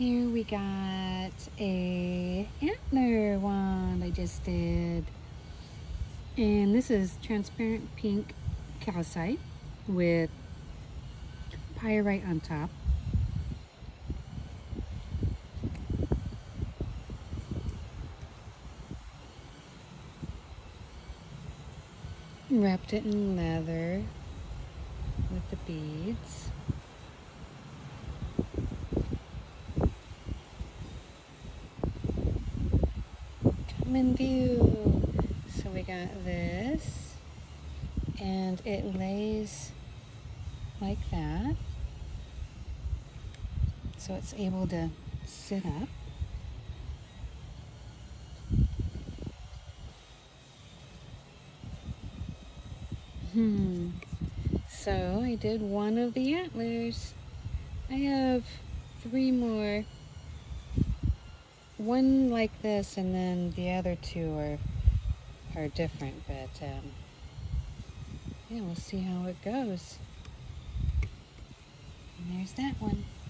Here we got a antler one I just did. And this is transparent pink calcite with pyrite on top. Wrapped it in leather with the beads. Come and view. So we got this, and it lays like that. So it's able to sit up. So I did one of the antlers. I have 3 more. One like this, and then the other 2 are different, but yeah, we'll see how it goes. And there's that one.